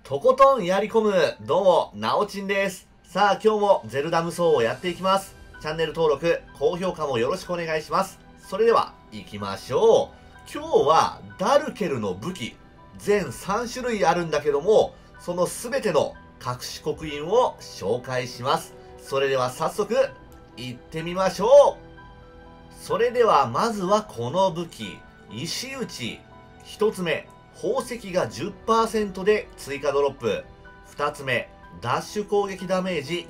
とことんやり込む、どうも、なおちんです。さあ、今日もゼルダ無双をやっていきます。チャンネル登録、高評価もよろしくお願いします。それでは、行きましょう。今日は、ダルケルの武器、全3種類あるんだけども、その全ての隠し刻印を紹介します。それでは早速、行ってみましょう。それでは、まずはこの武器、石打ち。1つ目、宝石が 10% で追加ドロップ。2つ目、ダッシュ攻撃ダメージ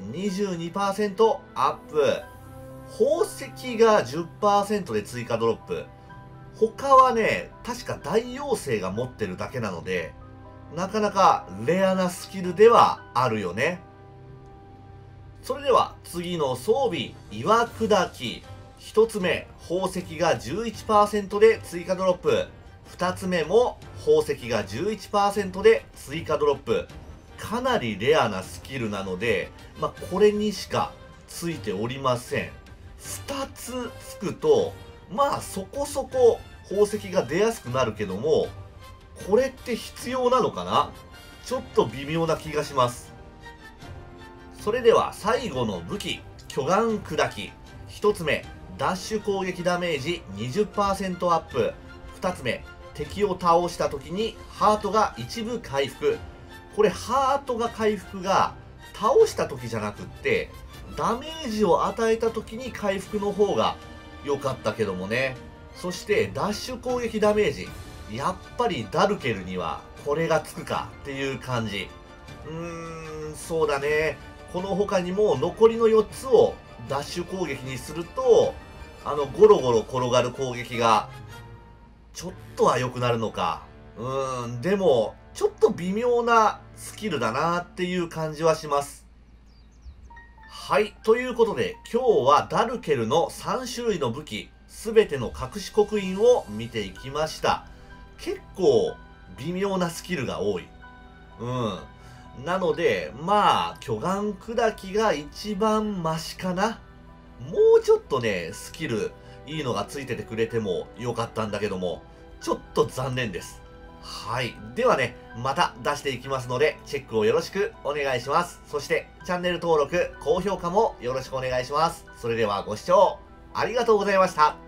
22% アップ。宝石が 10% で追加ドロップ。他はね、確か大妖精が持ってるだけなので、なかなかレアなスキルではあるよね。それでは次の装備、岩砕き。1つ目、宝石が 11% で追加ドロップ。2つ目も宝石が 11% で追加ドロップ。かなりレアなスキルなので、これにしかついておりません。2つつくと、そこそこ宝石が出やすくなるけども、これって必要なのかな？ちょっと微妙な気がします。それでは最後の武器、巨岩砕き。1つ目、ダッシュ攻撃ダメージ 20% アップ。2つ目、敵を倒した時にハートが一部回復。これハートが回復が倒した時じゃなくって、ダメージを与えた時に回復の方が良かったけどもね。そしてダッシュ攻撃ダメージ。やっぱりダルケルにはこれがつくかっていう感じ。そうだね。この他にも残りの4つをダッシュ攻撃にすると、ゴロゴロ転がる攻撃がちょっとは良くなるのか。でも、ちょっと微妙なスキルだなっていう感じはします。はい。ということで、今日はダルケルの3種類の武器、すべての隠し刻印を見ていきました。結構、微妙なスキルが多い。なので、巨岩砕きが一番マシかな。もうちょっとね、スキル、いいのがついててくれてもよかったんだけども、ちょっと残念です。はい。ではね、また出していきますので、チェックをよろしくお願いします。そして、チャンネル登録、高評価もよろしくお願いします。それではご視聴ありがとうございました。